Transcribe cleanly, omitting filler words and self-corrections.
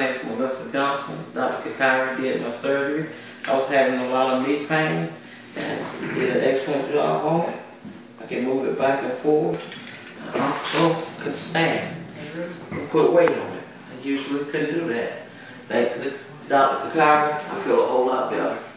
name is Melissa Johnson. Dr. Kakari did my surgery. I was having a lot of knee pain, and he did an excellent job on it. I can move it back and forth. I also can stand and put weight on it. I usually couldn't do that. Thanks to Dr. Kakari, I feel a whole lot better.